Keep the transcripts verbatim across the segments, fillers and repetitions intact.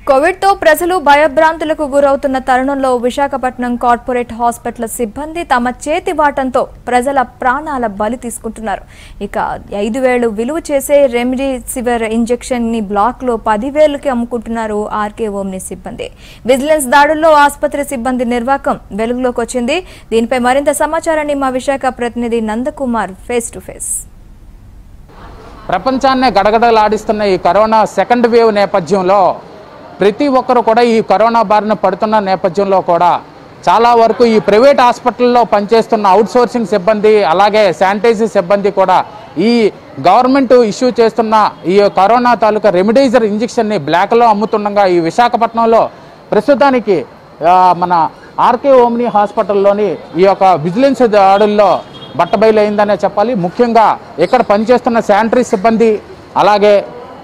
Covid తో ప్రజలు భయభ్రాంతులకు గురవుతున్న తరుణంలో విశాఖపట్నం కార్పొరేట్ హాస్పిటల్ సిబ్బంది తమ చేతి వాటంతో ప్రజల ప్రాణాల బలి తీసుకుంటున్నారు. ఇక ఐదు వేలు విలువ చేసే రెమ్డెసివిర్ ఇంజెక్షన్ ని బ్లాక్ లో పది వేలకి అమ్ముకుంటున్నారు ఆర్కే ఓమ్ని సిబ్బంది. విజిలెన్స్ దాడుల్లో ఆసుపత్రి సిబ్బంది నిర్వాకం వెలుగులోకి వచ్చింది. దీనిపై మరింత సమాచారాన్ని మా విశాఖ ప్రతినిధి నందకుమార్ ఫేస్ టు ఫేస్. ప్రపంచాన్నే గడగడలాడిస్తున్న ఈ కరోనా సెకండ్ వేవ్ నేపథ్యంలో ప్రతి ఒక్కరు కూడా ఈ కరోనా బారిన పడుతున్న నేపథ్యంలో కూడా చాలా వరకు ఈ ప్రైవేట్ హాస్పిటల్లో పనిచేస్తున్న అవుట్సోర్సింగ్ సిబ్బంది అలాగే శానిటైజర్ సిబ్బంది కూడా ఈ గవర్నమెంట్ ఇష్యూ చేస్తున్న ఈ కరోనా తాలూకా రెమిడైజర్ ఇంజెక్షన్ని బ్లాక్లో అమ్ముతుండగా ఈ విశాఖపట్నంలో ప్రస్తుతానికి మన ఆర్కే ఓమ్ని హాస్పిటల్లోని ఈ యొక్క విజిలెన్స్ దాడుల్లో బట్టబయలైందనే చెప్పాలి. ముఖ్యంగా ఇక్కడ పనిచేస్తున్న శానిటరీ సిబ్బంది అలాగే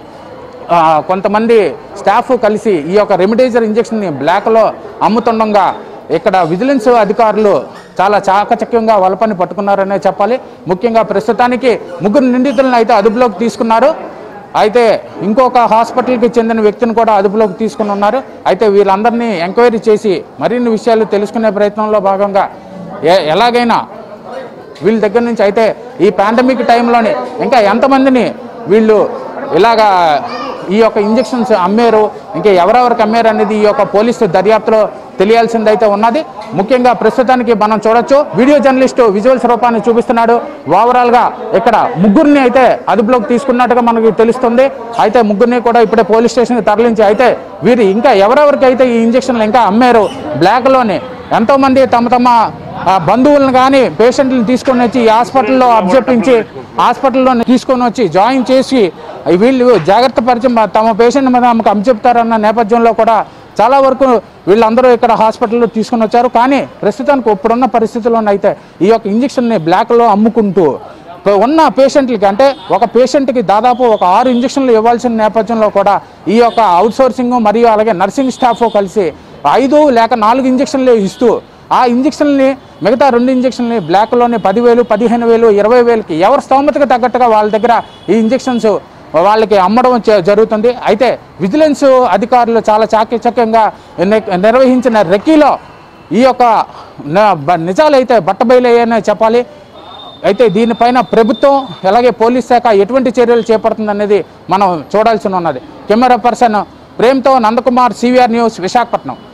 కొంతమంది స్టాఫ్ కలిసి ఈ యొక్క రెమిడైజర్ ఇంజెక్షన్ని బ్లాక్లో అమ్ముతుండగా ఇక్కడ విజిలెన్స్ అధికారులు చాలా చాకచక్యంగా వలపని పట్టుకున్నారనే చెప్పాలి. ముఖ్యంగా ప్రస్తుతానికి ముగ్గురు నిందితులను అయితే అదుపులోకి తీసుకున్నారు. అయితే ఇంకొక హాస్పిటల్కి చెందిన వ్యక్తిని కూడా అదుపులోకి తీసుకుని ఉన్నారు. అయితే వీళ్ళందరినీ ఎంక్వైరీ చేసి మరిన్ని విషయాలు తెలుసుకునే ప్రయత్నంలో భాగంగా ఎలాగైనా వీళ్ళ దగ్గర నుంచి అయితే ఈ పాండమిక్ టైంలోని ఇంకా ఎంతమందిని వీళ్ళు ఇలాగా ఈ యొక్క ఇంజెక్షన్స్ అమ్మారు, ఇంకా ఎవరెవరికి అమ్మారు అనేది ఈ యొక్క పోలీసు దర్యాప్తులో తెలియాల్సిందైతే ఉన్నది. ముఖ్యంగా ప్రస్తుతానికి మనం చూడొచ్చు వీడియో జర్నలిస్టు విజువల్స్ రూపాన్ని చూపిస్తున్నాడు. ఓవరాల్గా ఇక్కడ ముగ్గురిని అయితే అదుపులోకి తీసుకున్నట్టుగా మనకి తెలుస్తుంది. అయితే ముగ్గురిని కూడా ఇప్పుడే పోలీస్ స్టేషన్కి తరలించి అయితే వీరు ఇంకా ఎవరెవరికి అయితే ఈ ఇంజెక్షన్లు ఇంకా అమ్మారు బ్లాక్లోనే ఎంతోమంది తమ తమ బంధువులను కానీ పేషెంట్లను తీసుకొని వచ్చి ఈ హాస్పిటల్లో అబ్జెప్పించి హాస్పిటల్లో తీసుకొని వచ్చి జాయిన్ చేసి వీళ్ళు జాగ్రత్త పరిచయం తమ పేషెంట్ మీద ఆమెకు అబ్జెప్తారన్న నేపథ్యంలో కూడా చాలా వరకు వీళ్ళందరూ ఇక్కడ హాస్పిటల్లో తీసుకొని వచ్చారు. కానీ ప్రస్తుతానికి ఇప్పుడున్న పరిస్థితుల్లోనైతే ఈ యొక్క ఇంజెక్షన్ని బ్లాక్లో అమ్ముకుంటూ ఉన్న పేషెంట్లకి అంటే ఒక పేషెంట్కి దాదాపు ఒక ఆరు ఇంజెక్షన్లు ఇవ్వాల్సిన నేపథ్యంలో కూడా ఈ యొక్క అవుట్సోర్సింగ్ మరియు అలాగే నర్సింగ్ స్టాఫ్ కలిసి ఐదు లేక నాలుగు ఇంజెక్షన్లు ఇస్తూ ఆ ఇంజెక్షన్ని మిగతా రెండు ఇంజెక్షన్ని బ్లాక్లోనే పదివేలు పదిహేను వేలు ఇరవై వేలకి ఎవరి స్తోమతకు తగ్గట్టుగా వాళ్ళ దగ్గర ఈ ఇంజెక్షన్స్ వాళ్ళకి అమ్మడం జరుగుతుంది. అయితే విజిలెన్స్ అధికారులు చాలా చాకచక్యంగా నిర్వహించిన రెక్కీలో ఈ యొక్క నిజాలైతే బట్టబయలయ్యాయని చెప్పాలి. అయితే దీనిపైన ప్రభుత్వం అలాగే పోలీస్ శాఖ ఎటువంటి చర్యలు చేపడుతుందనేది మనం చూడాల్సి ఉన్నది. కెమెరా పర్సన్ ప్రేమ్తో నందకుమార్, సివిఆర్ న్యూస్, విశాఖపట్నం.